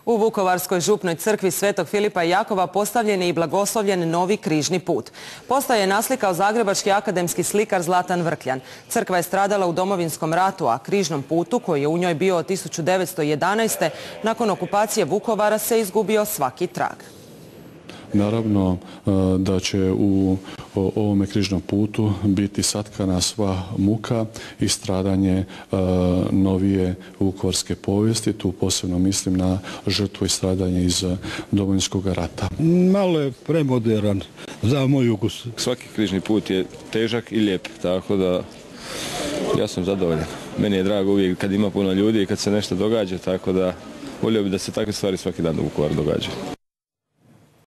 U Vukovarskoj župnoj crkvi Svetog Filipa i Jakova postavljen je i blagoslovljen novi križni put. Postaje je naslikao zagrebački akademski slikar Zlatan Vrkljan. Crkva je stradala u Domovinskom ratu, a križnom putu koji je u njoj bio od 1911. nakon okupacije Vukovara se izgubio svaki trag. Naravno da će u ovome križnom putu biti satkana sva muka i stradanje novije vukovarske povijesti. Tu posebno mislim na žrtvu i stradanje iz Domovinskog rata. Malo je premoderan za moj ukus. Svaki križni put je težak i lijep, tako da ja sam zadovoljan. Meni je drago uvijek kad ima puno ljudi i kad se nešto događa, tako da volio bih da se takve stvari svaki dan u Vukovaru događaju.